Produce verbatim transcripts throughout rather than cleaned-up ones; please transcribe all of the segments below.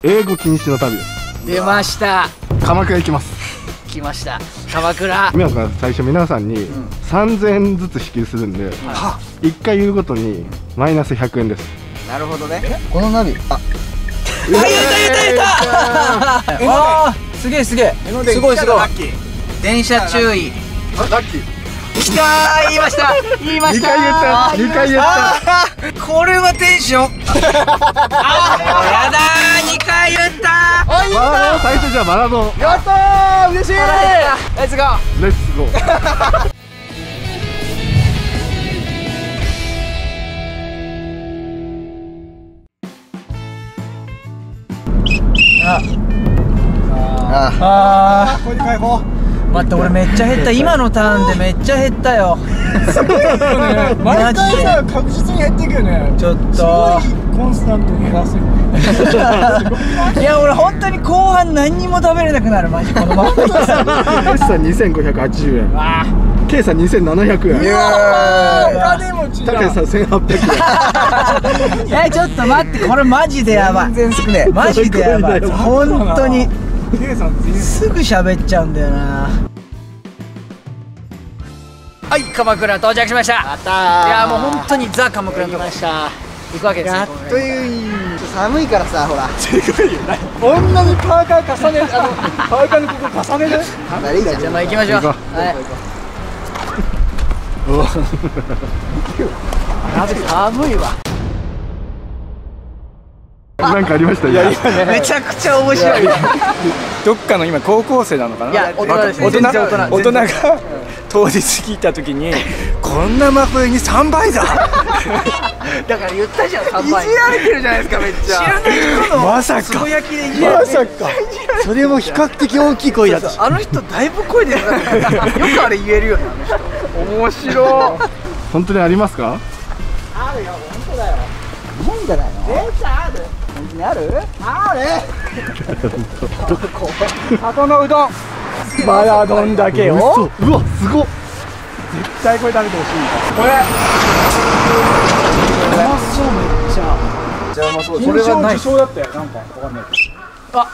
英語禁止の旅です。 出ました。 鎌倉行きます。 来ました。鎌倉。 皆さん最初皆さんにさんぜんえんずつ支給するんで、いっかい言うごとにマイナスひゃくえんです。 なるほどね。 このナビ。あ。 言った言った言った。ああ、すげえすげえ。すごいすごい。電車注意。 あ、ラッキー。 来たー、言いました言いました。 にかい言った、にかい言った。 これはテンション。あやだー、にかい言った。 あ、いいな。最初じゃあマラソン。 やったー、嬉しい。レッツゴー。 レッツゴー。 あああ、これで解放。待って、俺めっちゃ減った。今のターンでめっちゃ減ったよ。 すごいよね。毎回さ、確実に減っていくよね。 ちょっとすごいコンスタントに減らすよ。 いや、俺本当に後半何にも食べれなくなる、マジこのまま。 S さんにせんごひゃくはちじゅうえん、 K さんにせんななひゃくえん、 金持ちだ。 高橋さんせんはっぴゃくえん。 え、ちょっと待って、これマジでやばい。全然少ねえ。マジでやばい。本当にすぐ喋っちゃうんだよな。はい、鎌倉到着しました。やったー。いや、もう本当にザ鎌倉に来ました。行くわけです。 やっという寒いからさ、ほら。すごいよね。こんなにパーカー重ね、あのパーカーのここ重ねる。 いいじゃん。じゃあまあ行きましょう。はい。やべ、寒いわ。 なんかありました。いや、 めちゃくちゃ面白い。 どっかの今高校生なのかな。 いや、大人です。 大人大人が当日聞いた時にこんな真冬にさんばいだ。 だから言ったじゃん、さんばい。いじられてるじゃないですか、めっちゃ。知らない人のまさか。 つぶやきでいじられてる。 まさか。それも比較的大きい声だった。 あの人だいぶ声で。よくあれ言えるよね、あの人。面白い。 本当にありますか？ あるよ、本当だよ。なんじゃないの？絶対ある。本当にある？ある。 里のうどん。マラドンだけよ。 うわ、すごっ。 絶対これ食べてほしい。これ。 うまそう、めっちゃ。 じゃあ、まあ、そう。これは受賞だったよ。なんか、わかんない。 あ。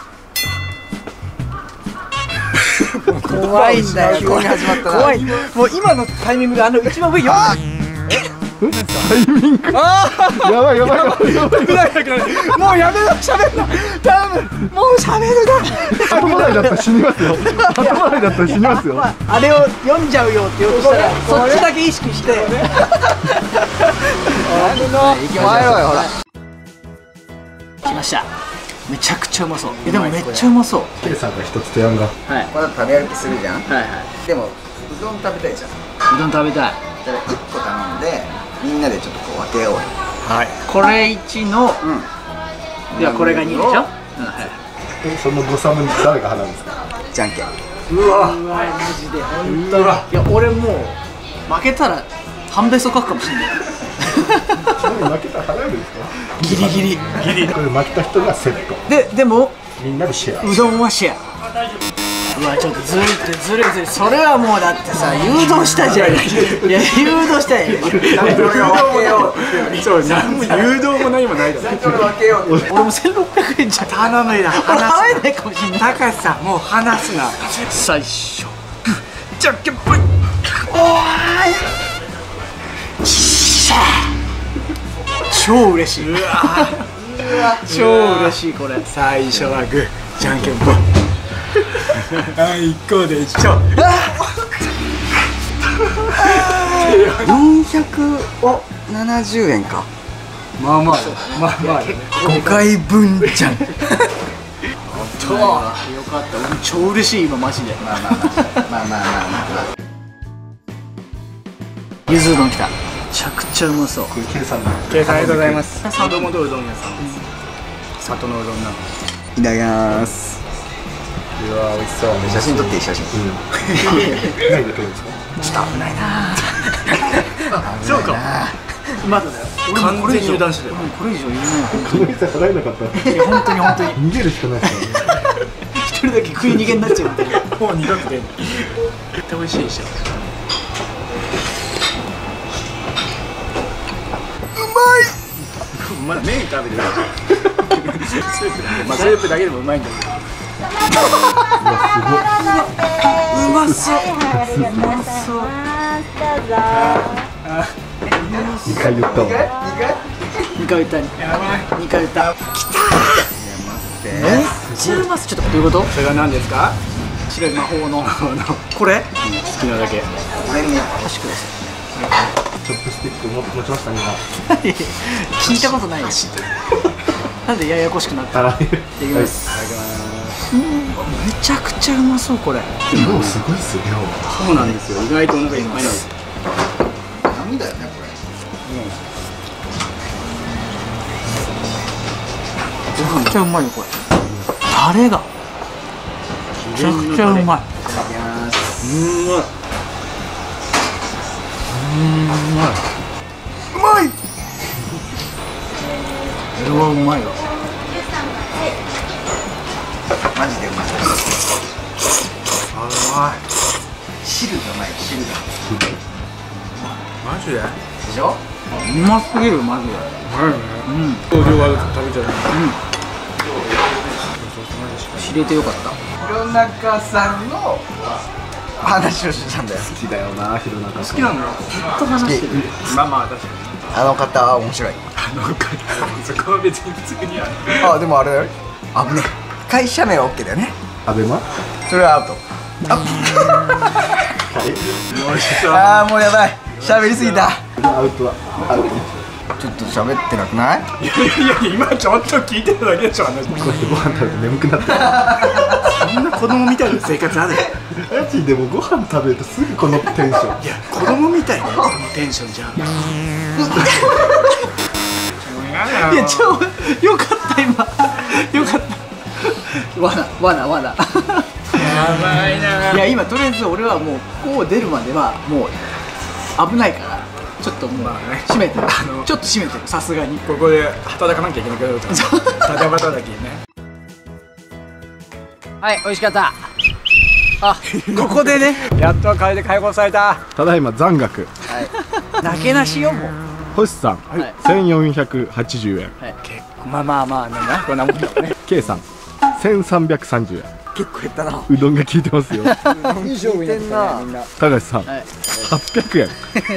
怖いんだよ。急に始まったな。怖い。もう今のタイミングであの一番上よ。 タイミング。やばいやばいやばいやばい。 もうやめろ、喋るな。頼む。もう喋るな。 後払いだったら死にますよ。後払いだったら死にますよ。 あれを読んじゃうよって言おうとしたら、そっちだけ意識して。行きましょうよ、ほら。来ました。めちゃくちゃうまそう。え、でもめっちゃうまそう。 K さんが一つ提案が。 はい。 これ食べ歩きするじゃん。 はいはい。 でもうどん食べたいじゃん。 うどん食べたい。 だからいっこ頼んでみんなでちょっとこう分けようよ。 はい。 これいちの、ではこれがにでしょ。うん、はい。 その誤差分誰が払うんですか？ じゃんけん。 うわ、うわ、マジで本当に。いや、俺もう負けたら半べそ書くかもしれない。 ちなみに負けたら払えるんですか？ ギリギリギリ。 これ負けた人がセット。 で、でもみんなでシェア。 うどんはシェア。うわ、ちょっとずるってずるずる。それはもうだってさ、誘導したじゃん。いや、誘導したやん。 そう、何も誘導も何もないだろ。 俺もせんろっぴゃくえんじゃん。 頼むよ。 払えないかもしれない。 高橋さん、もう話すな。 最初グーじゃんけんぽい。おーいしゃー。超嬉しい。うわ超嬉しい。これ最初はグーじゃんけんぽい。はい、こうでしょ。 よんひゃくななじゅうえんか。 まあまあまあまあごかいぶんじゃん。 とよかった。俺超嬉しい今マジで。 まあまあまあまあまあまあまあ。 ゆずうどんきた。めちゃくちゃうまそう。 これ K さんの。 計算ありがとうございます。里本うどん屋さんです。里のうどんなの。 いただきます。 うわ、美味しそう。 写真撮っていい？写真。 何で撮るんですか？ ちょっと危ないな。 そうか。 まだだよ。 完全に油断してたよ。 これ以上言えない。 この店払えなかった。 いや、本当に本当に。 逃げるしかないですからね。 一人だけ食い逃げになっちゃう。 もう二度と出ない。絶対美味しいでしょ。うまい。まだ麺食べてる。 まあスープだけでもうまいんだけど。 うまそう。 二回言ったわ。 二回歌に。二回歌。きたー。めっちゃうまそう。ちょっとどういうこと？ それは何ですか？白い魔法のこれ？ 好きなだけ。 俺に箸くださチョップスティック持ちましたね。 い。聞いたことないし。なんでややこしくなった？ あら。 いただきます。めちゃくちゃうまそうこれ。 量すごいっすよ。 そうなんですよ。意外とお腹いっぱいなんです。 波だよねこれ。 めちゃくちゃうまいよこれ。タレがめちゃくちゃうまい。 いただきます。 うんまい。 うまい。これはうまいわ。 マジでうまい。 あうまい。 汁がうまい。汁が。 マジで？ でしょ？ うますぎるマジで。 うまいね。うん。豆腐は食べちゃう。 知れてよかった。 弘中さんの話をしてたんだよ。 好きだよな、弘中さん。 好きなんだよ。 ずっと話してる。 まあまあ確かに。 あの方は面白い。 あの方そこは別に普通にある。 あ、でもあれだよ。危ねえ。会社名は OK だよね。 アベマ。 それはアウト。ああ、もうやばい。喋りすぎた。 アウトは。アウト。 ちょっと喋ってなくない？ いやいやいや今ちょっと聞いてただけでしょ話。 こうやってご飯食べて眠くなった。 そんな子供みたいな生活ある？ マジでもご飯食べるとすぐこのテンション。 いや子供みたいなこのテンションじゃん。 いや超よかった今。よかった。罠罠罠。 やばいな。 いや今とりあえず俺はもうこう出るまではもう危ないからちょっともう閉めてる。ちょっと閉めてるさすがに。 ここで働かなきゃいけなくなるから。ただ働きね。 はい美味しかった。あここでね。 やっと帰り解放された。 ただいま残額。 なけなしよもう。 星さん、 はい千四百八十円。 結構まあまあまあなんだこんなもんだろうね。 K さん、千三百三十円。 結構減ったな。 うどんが効いてますよ。 いい勝負になってたねみんな。 高橋さん、 はい八百円。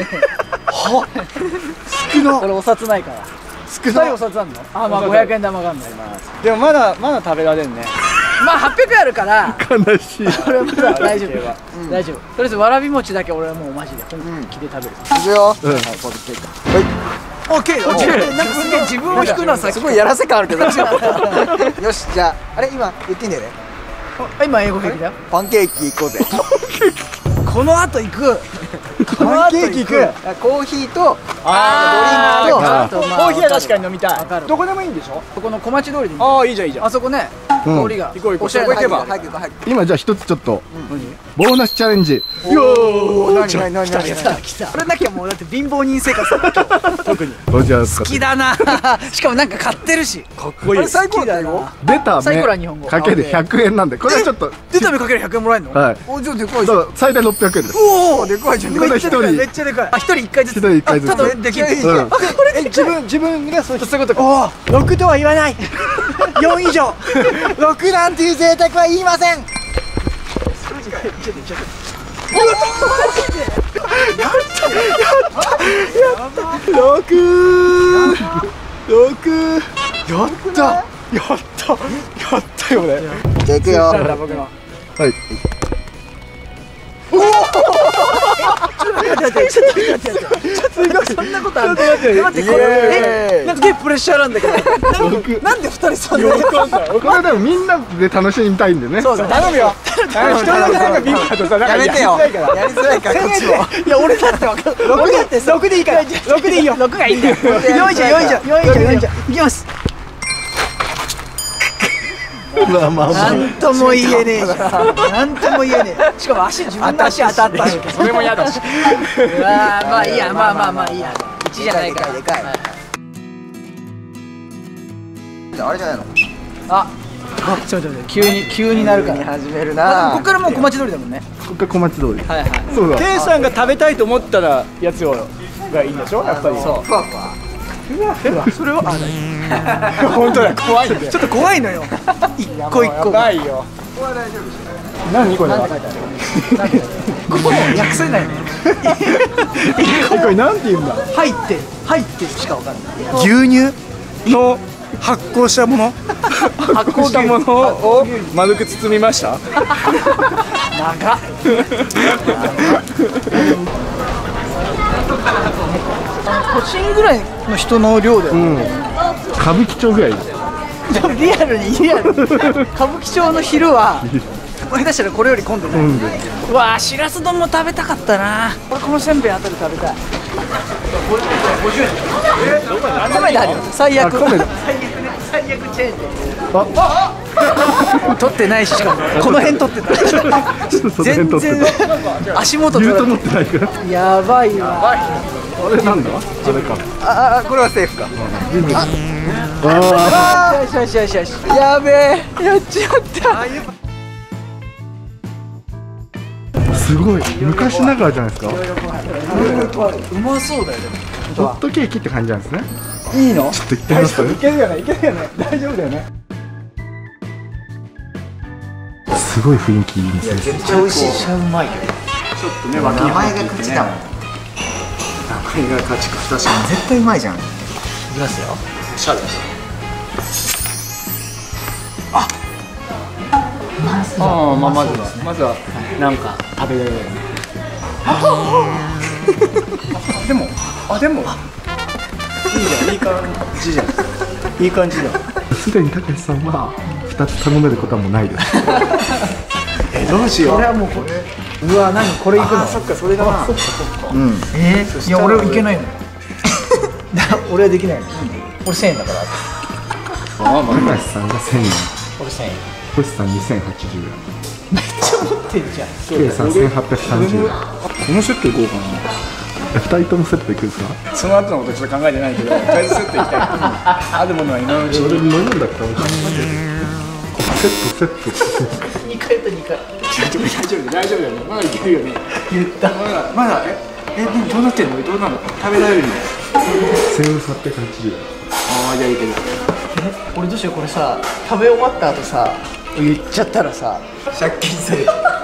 少な。これお札ないから。少ないお札あんの？あまあごひゃくえん玉があるんだ今。 でもまだまだ食べられるね。 まあはっぴゃくえんあるから悲しい。 これはまだ大丈夫大丈夫。とりあえずわらび餅だけ俺はもうマジで本気で食べる。 いくよ。 うん。 はい。 オッケーオッケー。なんかすげえ自分を引くなさっき。 すごいやらせ感あるけど。よし、じゃあ、あれ今言っていいんだよね。 今英語平気だよ。 パンケーキ行こうぜ。 この後行く。このパン後ケーキ行く。コーヒーとあドリンクとーちょっとまあコーヒーは確かに飲みたい。 わかる。 どこでもいいんでしょ？ ここの小町通りでいいんだよ。 ああいいじゃんいいじゃん。 あそこねうん通りが行こう行こうおしゃれなそこ行けば早く行こう早く。 今じゃあ一つちょっとボーナスチャレンジ。 おお、なになになになに。 来た来た。これなきゃもうだって貧乏人生活だよ特に。 どうじゃあ好きだな。しかもなんか買ってるし。 かっこいい。 あれ最高だよ。 出た最目高だ日本語かける百円なんで、これはちょっと出た目かけるひゃくえんもらえるの？ はい。 お、じゃあでかいじゃん。 そう最大六百円です。 おおでかいじゃん。 これ一人めっちゃでかい。あ一人一回ずつ。 一人一回ずつあちょっとできる。 めっちゃいいじゃんうんあこれ自分自分がそうそういうことか。 おおろくとは言わない。よん以上。 ろくなんていう贅沢は言いません。 六六やったやったやったよね。 じゃあ行くよ。 僕の。 はい。 待って待ってちょっと待って待ってそんなことある？待って待ってこれえなんか結構プレッシャーなんだけど。 六。 なんで二人そんな。 これでもみんなで楽しみたいんでね。 そうだ頼むよ。一人だけなんかビンゴだとさなんかやめてよ。 やりづらいから。 やりづらいからこっちも。 いや俺だってわかる。六だって六でいいから。六でいいよ。 六がいいんだよ。よいしょよいしょよいしょよいしょいきます。 まあまあまなあ。 んとも言えねえじゃん。なんとも言えねえ。しかも足自分の足当たったし。 それも嫌だし。 うわーまあいいやまあまあまあいいや。一じゃないから。 でかいでかいはいあれじゃないの。 あ、ちょっと待って急に急になるから。 始めるこな。 こからもう小町通りだもんね。 ここが小町通り。 はいはい。 そうだ。 ケイさんが食べたいと思ったらやつをがいいんでしょやっぱり。 そうふわふわ。 それはあ本当だよ、怖いんだよ。 ちょっと怖いのよ。一個一個が。 ないよ。何これは。 これ訳せないのよ。 これなんて言うんだ。 入って入ってしかわかんない。 牛乳の発酵したもの、発酵したものを丸く包みました。 長っ。都心ぐらいの人の量だよ。 歌舞伎町ぐらい。 リアルにリアルに歌舞伎町の昼は思い出したらこれより混んでない。うわー、しらす丼も食べたかったな。このせんべいあたり食べたい。ごじゅうえん。米であるよ。最悪。最悪ね。最悪チェーンで。取ってないし、しかもこの辺取ってた。全然足元取ってないから。 やばいわ。 あれなんだ。あれか。 ああ、これはセーフか。 ああ、よしよしよしよし。やべえ、やっちまった。 すごい昔ながらじゃないですか。 うまそうだよ。 ホットケーキって感じなんですね。 いいの？ ちょっと行ってみます。 いけるよね、いけるよね、大丈夫だよね。 すごい雰囲気いいですね。 めっちゃ美味しい。めっちゃうまいよ。 ちょっとね、脇名前が口だもん。 名前が勝ちか。確かに絶対うまいじゃん。 いきますよ。 シャレ。ああ、まあまずはまずはなんか食べられる。でもあでもいいじゃん、いい感じじゃん、いい感じだ。 すでにたけしさんはふたつ頼めることはもうないです。 え、どうしよう。 これはもうこれ。うわ、何これいくの？ あ、そっか、それだな。 うん。 えー、いや俺はいけないの。俺はできないの。俺せんえんだから。 ああ、またけしさんがせんえん、 俺せんえん。 星さんにせんはちじゅうえん、 めっちゃ持ってんじゃん。 ケイさんせんはっぴゃくさんじゅうえん。 このセットいこうかな。 ふたりともセットいくんですか。 その後のことちょっと考えてないけど、とりあえずセットいきたい。あるものは今のうちに。 俺飲むんだったらセットセットセット。 にかいとにかい。 大丈夫大丈夫大丈夫だよね。まだいけるよね。 言った。 まだまだええどうなってんの？どうなの？食べられるの？ せんさんびゃくはちじゅうえん。 ああ、じゃあいける。 え、俺どうしよう、これさ、食べ終わった後さ、言っちゃったらさ、 借金される。